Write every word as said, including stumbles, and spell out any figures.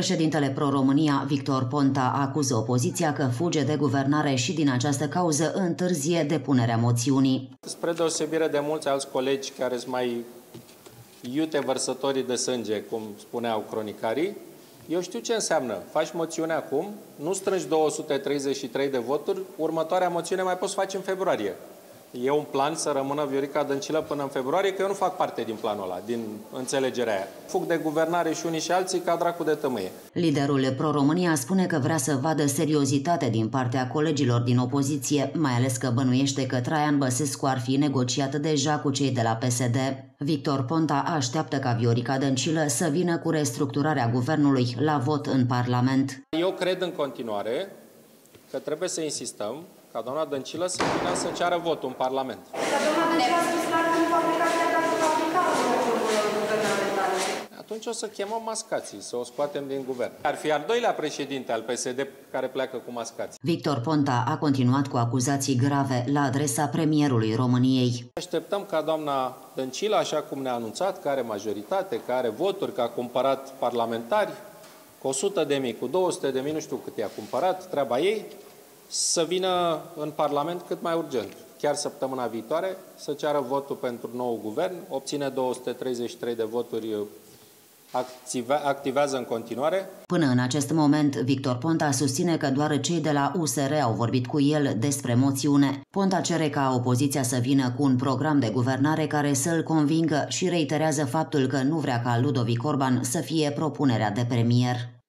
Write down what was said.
Președintele Pro-România, Victor Ponta, acuză opoziția că fuge de guvernare și din această cauză întârzie depunerea moțiunii. Spre deosebire de mulți alți colegi care sunt mai iute vărsătorii de sânge, cum spuneau cronicarii, eu știu ce înseamnă. Faci moțiune acum, nu strângi două sute treizeci și trei de voturi, următoarea moțiune mai poți face în februarie. E un plan să rămână Viorica Dăncilă până în februarie, că eu nu fac parte din planul ăla, din înțelegerea aia. Fug de guvernare și unii și alții ca dracu de tămâie. Liderul Pro-România spune că vrea să vadă seriozitate din partea colegilor din opoziție, mai ales că bănuiește că Traian Băsescu ar fi negociat deja cu cei de la P S D. Victor Ponta așteaptă ca Viorica Dăncilă să vină cu restructurarea guvernului la vot în Parlament. Eu cred în continuare că trebuie să insistăm ca doamna Dăncilă să vină să ceară votul în Parlament. Dar doamna Dăncilă a spus la când va aplica, chiar dacă va aplica reformele guvernamentale. Atunci o să chemăm mascații, să o scoatem din guvern. Ar fi al doilea președinte al P S D care pleacă cu mascații. Victor Ponta a continuat cu acuzații grave la adresa premierului României. Așteptăm ca doamna Dăncilă, așa cum ne-a anunțat, că are majoritate, că are voturi, că a cumpărat parlamentari, cu o sută de mii, cu două sute de mii, nu știu cât i-a cumpărat, treaba ei, să vină în Parlament cât mai urgent. Chiar săptămâna viitoare să ceară votul pentru nou guvern, obține două sute treizeci și trei de voturi, active, activează în continuare. Până în acest moment, Victor Ponta susține că doar cei de la U S R au vorbit cu el despre moțiune. Ponta cere ca opoziția să vină cu un program de guvernare care să-l convingă și reiterează faptul că nu vrea ca Ludovic Orban să fie propunerea de premier.